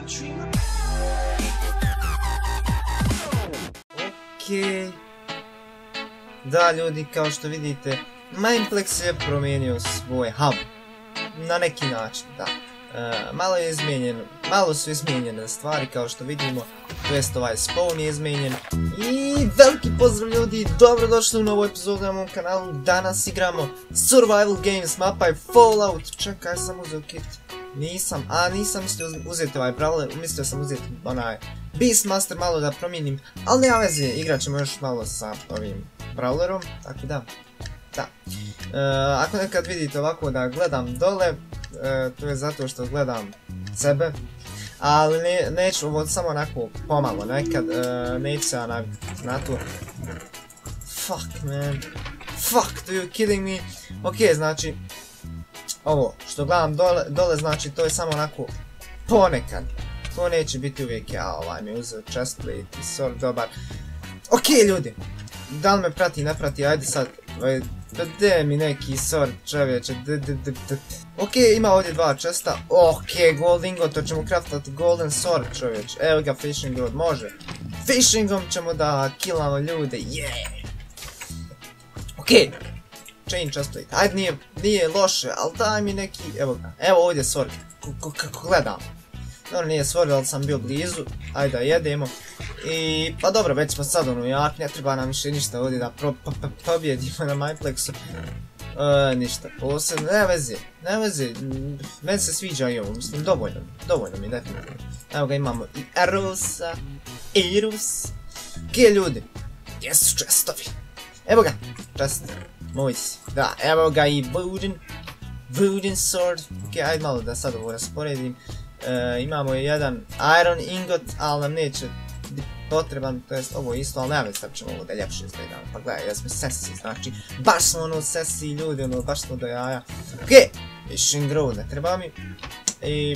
Okej. Da ljudi, kao što vidite, Mineplex je promijenio svoj hub. Na neki način, da. Malo je izmijenjeno, malo su izmijenjene stvari kao što vidimo, to jest ovaj spawn je izmijenjen. I veliki pozdrav ljudi, dobrodošli u novu epizodu na mom kanalu. Danas igramo Survival Games, mapa je Fallout. Čekaj, sam uzeo kit. Nisam mislio uzeti ovaj brawler, mislio sam uzeti onaj Beastmaster malo da promijenim, ali nema veze, igrat ćemo još malo sa ovim brawlerom, tako da. Da. Ako nekad vidite ovako da gledam dole, to je zato što gledam sebe, ali neću ovo samo onako pomalo, nekad neću se na to. Fuck man, fuck, do you kidding me? Ok, znači, ovo što gledam dole, znači to je samo onako ponekad, to neće biti uvijek. Ja ovaj mi uzeo chestplate i sword, dobar. Ok ljudi, da li me prati, ne prati, ajde sad, gdje mi neki sword čovječe, ok, ima ovdje dva chesta, ok, gold ingot, to ćemo craftati golden sword čovječ, evo ga fishing rod, može, fishingom ćemo da killamo ljude, yeah! Ok, chain chestplate, ajde nije loše, ali daj mi neki, evo ga, evo ovdje sword, kako gledam. Dobro, nije sword, ali sam bio blizu, ajde da jedemo. I pa dobro, već smo sad ono jak, ne treba nam više ništa ovdje da pobjedimo na Mineplexu. Ništa posebno, ne veze, meni se sviđa i ovo, mislim dovoljno mi definitivno. Evo ga imamo i Erusa, ok ljudi, gdje su chestovi? Evo ga, chest, moj si, da, evo ga i wooden sword, ok, ajde malo da sad ovo rasporedim. Imamo jedan iron ingot, ali nam neće biti potreban, to jest ovo isto, ali nema već sad ćemo ovo da ljepše izgledamo. Pa gledaj, ja smo sesi, znači, baš smo ono sesi ljudi, ono, baš smo do jaja. Okej, fishing rod, ne treba mi. I,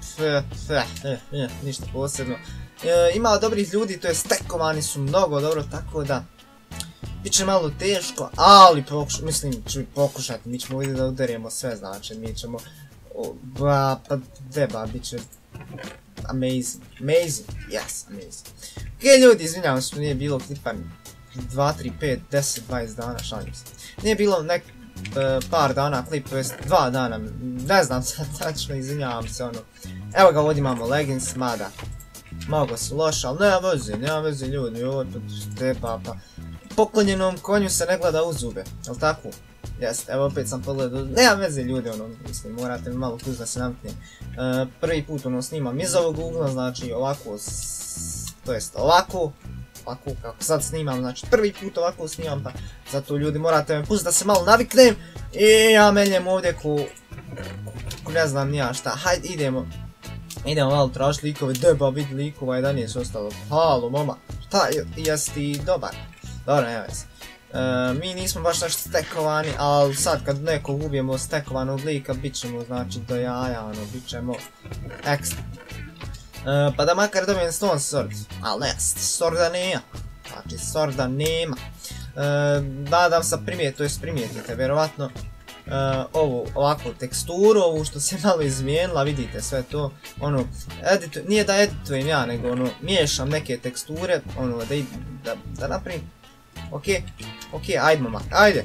ništa posebno. Ima dobrih ljudi, to jest stekovani su mnogo dobro, tako da bit će malo teško, ali mislim, ću pokušati, mi ćemo ovdje da udarimo sve, znači, mi ćemo pa deba, bit će amazing, yes, amazing. Ok ljudi, izvinjavam što nije bilo klipa 2, 3, 5, 10, 20 dana, šalim se. Nije bilo par dana klip, to jest 2 dana, ne znam sad tačno, izvinjavam se ono. Evo ga ovdje imamo leggings, mada mnogo su loše, ali nema veze ljudi, ovo deba, pa poklonjenom konju se ne gleda u zube, jel tako? Jeste, evo opet sam pogledao, nema veze ljudi ono, mislim, morate mi malo tu da se naviknem. Prvi put ono snimam iz ovog ugla, znači ovako, to jest ovako kako sad snimam, znači prvi put ovako snimam, pa zato ljudi morate me pustiti da se malo naviknem. I ja meljem ovdje ko ne znam nija šta, hajde idemo malo tražiti likove, deba vidi likova, 11 ostalo, halo moma, šta, jesi ti dobar? Dobro, nema veze. Mi nismo baš nešto stekovani, ali sad kad nekog ubijemo stekovanog lika, bit ćemo znači do jaja, ono, bit ćemo ekstra. Pa da makar dobijem stone sword, ali ne, sworda nema, znači sworda nema. Nadam se primijetite, vjerovatno ovu ovakvu teksturu, ovu što se malo izmijenila, vidite sve to, ono, nije da editujem ja, nego ono, miješam neke teksture, ono, da napravim. Ok, ajde mama, ajde.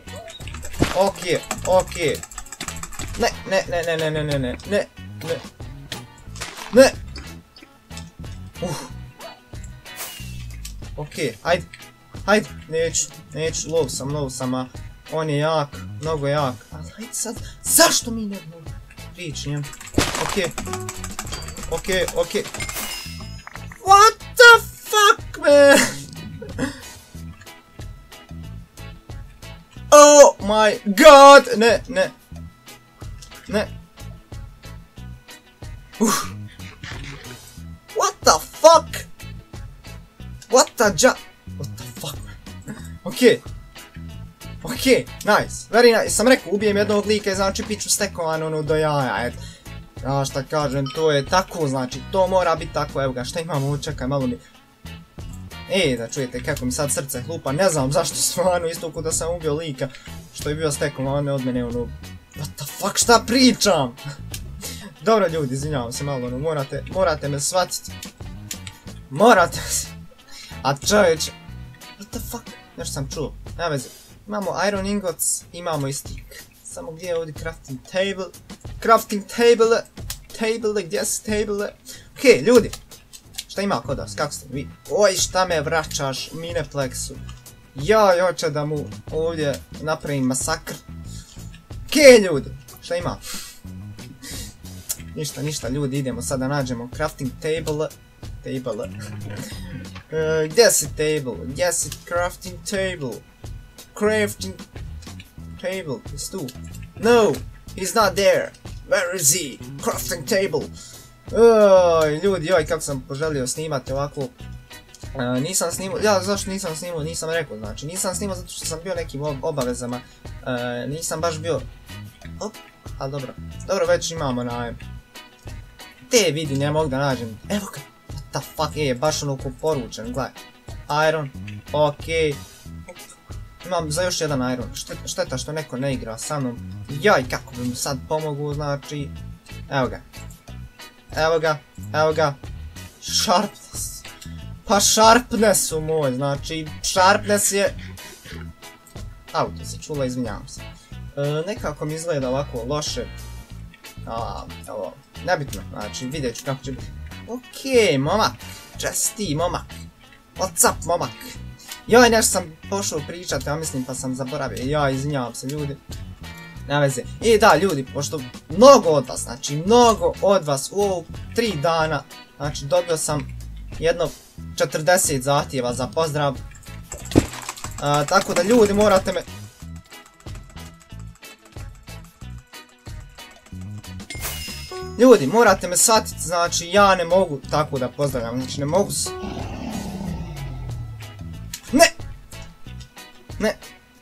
Ok. Ne. Ok, ajde, neću, lov sam, a on je jak, mnogo jak. Ali ajde sad, zašto mi ne mogu prići njem? Ok. What the fuck, man? Oh my god! Ne. What the fuck? What the fuck? Ok, nice, very nice. Sam rekao, ubijem jednog lika i znači piću stekovan ono do jaja, eto. Ja šta kažem, to je tako, znači, to mora biti tako, evo ga, šta imamo, čekaj, malo mi. Da čujete kako mi sad srce hlupa, ne znam zašto stvarno, isto ko da sam ubio lika što je bio stekovan od mene, ono, what the fuck, šta pričam? Dobro ljudi, izvinjavam se malo, morate me shvatiti. Morate se. A čovječe, what the fuck, nešto sam čuo, nema veze. Imamo iron ingots, imamo i stick. Samo gdje je ovdje crafting table? Crafting table, gdje su table? Okej, ljudi, šta ima kod vas, kako ste vi? Oj, šta me vraćaš, Mineplexu. Ja hoće da mu ovdje napravim masakr. Okej, ljudi, šta ima? Ništa ljudi, idemo sad da nađemo crafting table. Gdje si table? Gdje si crafting table? Crafting table is tu. No, he's not there. Where is he? Crafting table. Ljudi, joj, kako sam poželio snimati ovako. Nisam snimao, zašto nisam snimao, nisam rekao, znači, nisam snimao zato što sam bio nekim obavezama. Nisam baš bio... ali dobro, već imamo na... Te vidi, ne mogu da nađem, evo ga, what the fuck, baš ono ko poručen, gledaj. Iron, okej. Imam za još jedan iron, šteta što neko ne igra sa mnom. Jaj, kako bi mu sad pomogu, znači... Evo ga. Sharpness. Pa sharpness u moj, znači, sharpness je... Auto se čulo, izvinjavam se. Nekako mi izgleda ovako loše. Ovo, nebitno, znači, vidjet ću kako će biti. Okej, momak, česti momak. What's up, momak? Joj, nešto sam pošao pričati, ja mislim pa sam zaboravio. Joj, izvinjavam se ljudi. Nema veze. I da, ljudi, pošto mnogo od vas u ovu 3 dana, znači dobio sam jedno 40 zahtjeva za pozdrav. Tako da ljudi morate me... Ljudi, morate me shvatiti, znači ja ne mogu tako da pozdravljam, znači ne mogu s... Ne,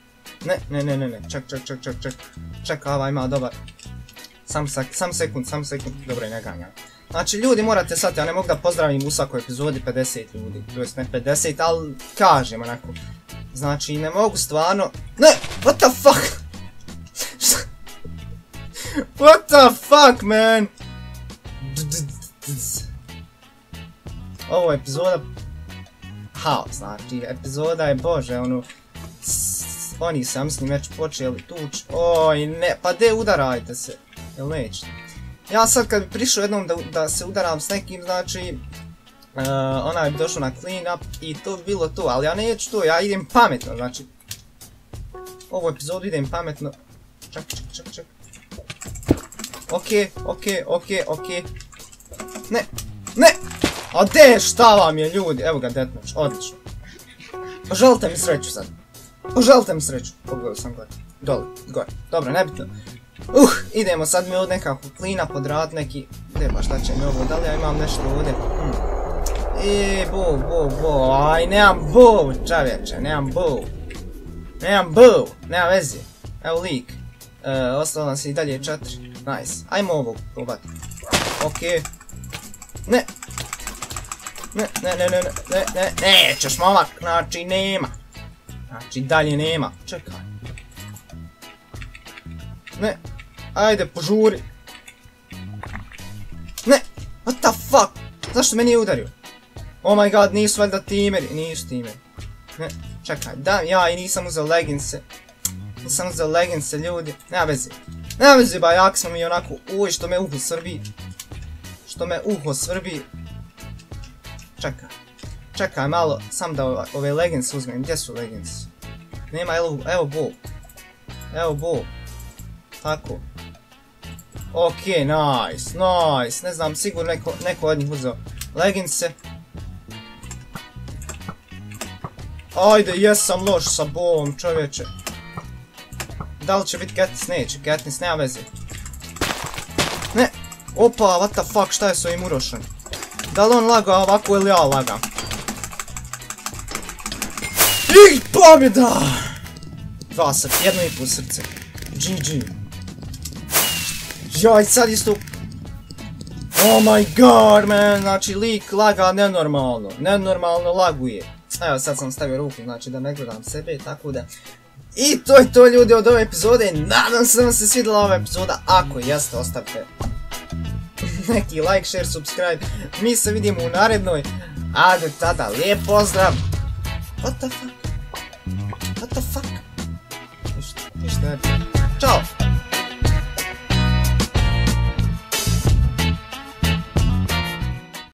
ček, ova ima dobar. Sam sekund, dobro je, ne ganjam. Znači ljudi morate shvatiti, ja ne mogu da pozdravim u svakoj epizodi 50 ljudi, to jest ne 50, ali kažem onako. Znači ne mogu stvarno... Ne, what the fuck? What the fuck, man? Ovo je epizoda... Haos, znači, epizoda je, bože, ono... Oni se, ja mislim, već počeli tuć. Oj, ne, pa de udarajte se. Jel nećete? Ja sad kad bi prišao jednom da se udaram s nekim, znači... Onaj bi došao na clean up i to bi bilo to, ali ja neću to, ja idem pametno, znači... Ovu epizodu idem pametno. Čak. Okej. Ne! A de, šta vam je ljudi? Evo ga, deathmatch, odlično. Poželite mi sreću sad. Pogledao sam gore. Gore. Dobro, nebitno. Idemo sad mi ovdje nekako clean up odradit neki... Gdje pa šta će mi ovo, da li ja imam nešto ovdje? Bow, aj nemam bow, čovječe, nemam bow, nema veze. Evo lik. Ostalo nam se i dalje 4. Nice. Ajmo ovo probati. Okej. Ne. Nećeš momak, znači nema. Znači dalje nema. Čekaj. Ne. Ajde, požuri. Ne. What the fuck? Zašto me nije udario? Oh my god, nisu valjda timeri. Nisu timeri. Ne. Čekaj, da, ja i nisam uzeo leginse. Ljudi. Nema veze, ba, jak smo mi onako, uj, što me uho svrbi. Čekaj malo, sam da ove leggings uzmem, gdje su leggings? Nema, evo bow. Tako. Okej, nice, ne znam, sigurno neko od njih uzeo leggingse. Ajde, jesam loš sa bowom, čovječe. Da li će biti Katniss? Neće, Katniss, nema veze. Ne, opa, what the fuck, šta je s ovim urošen? Da li on laga ovako ili ja lagam? I pobjeda! 2 srce, 1,5 srce. GG. Joj, sad isto... Oh my god, man, znači lik laga nenormalno laguje. Evo, sad sam stavio ruku, znači da ne gledam sebe, tako da... I to je to ljudi od ove epizode, nadam se da vam se svidjela ova epizoda, ako jeste ostavite neki like, share, subscribe. Mi se vidimo u narednoj. A do tada, lijep pozdrav. What the fuck? What the fuck? Ništa ne. Ćao.